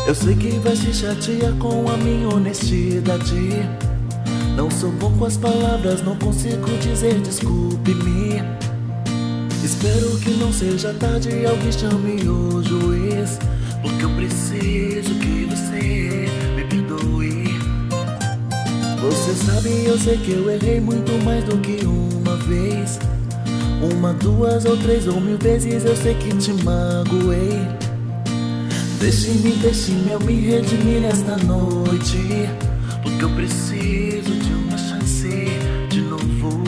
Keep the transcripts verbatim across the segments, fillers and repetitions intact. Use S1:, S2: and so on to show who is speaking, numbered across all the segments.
S1: Eu sei que vai se chatear com a minha honestidade. Não sou bom com as palavras, não consigo dizer desculpe-me. Espero que não seja tarde e alguém chame o juiz, porque eu preciso que você me perdoe. Você sabe, eu sei que eu errei muito mais do que uma vez. Uma, duas ou três ou mil vezes eu sei que te magoei. Deixe-me, deixe-me eu me redimir esta noite, porque eu preciso de uma chance de novo.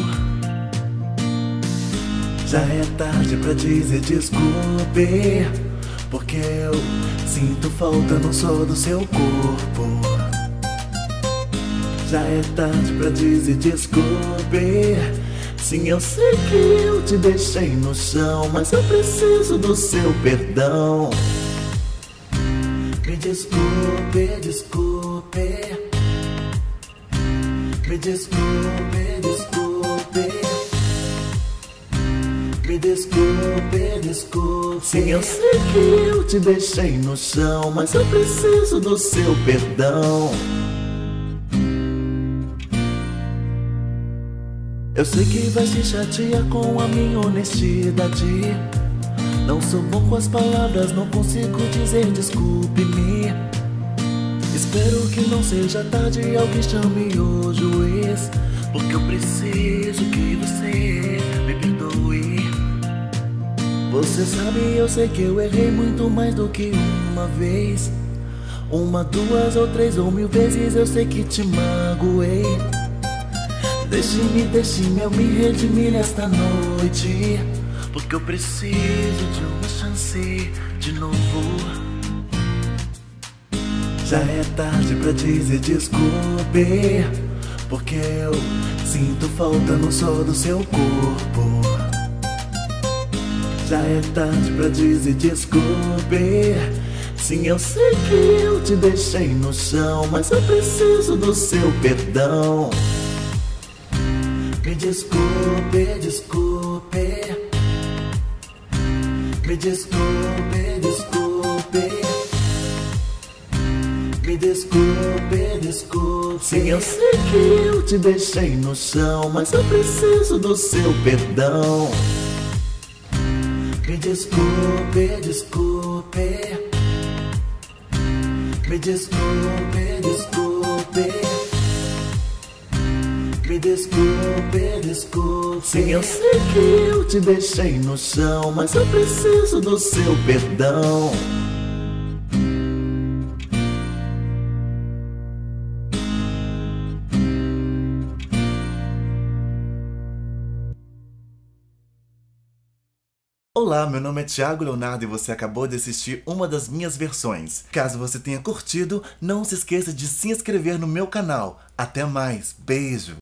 S1: Já é tarde pra dizer desculpe, porque eu sinto falta não só do seu corpo. Já é tarde pra dizer desculpe. Sim, eu sei que eu te deixei no chão, mas eu preciso do seu perdão. Me desculpe, desculpe. Me desculpe, desculpe. Me desculpe, desculpe. Sim, eu sei que eu te deixei no chão, mas eu preciso do seu perdão. Eu sei que vai se chatear com a minha honestidade. Não sou bom com as palavras, não consigo dizer desculpe-me. Espero que não seja tarde e alguém chame o juiz, porque eu preciso que você me perdoe. Você sabe, eu sei que eu errei muito mais do que uma vez. Uma, duas ou três ou mil vezes eu sei que te magoei. Deixe-me, deixe-me eu me redimir esta noite, porque eu preciso de uma chance de novo. Já é tarde pra dizer desculpe, porque eu sinto falta não só do seu corpo. Já é tarde pra dizer desculpe. Sim, eu sei que eu te deixei no chão, mas eu preciso do seu perdão. Me desculpe, desculpe. Me desculpe, desculpe. Me desculpe, desculpe. Sim, eu sei que eu te deixei no chão, mas eu preciso do seu perdão. Me desculpe, desculpe. Me desculpe, desculpe. Me desculpe, desculpe. Sim, eu sei que eu te deixei no chão, mas eu preciso do seu perdão. Olá, meu nome é Thiago Leonardo e você acabou de assistir uma das minhas versões. Caso você tenha curtido, não se esqueça de se inscrever no meu canal. Até mais, beijo!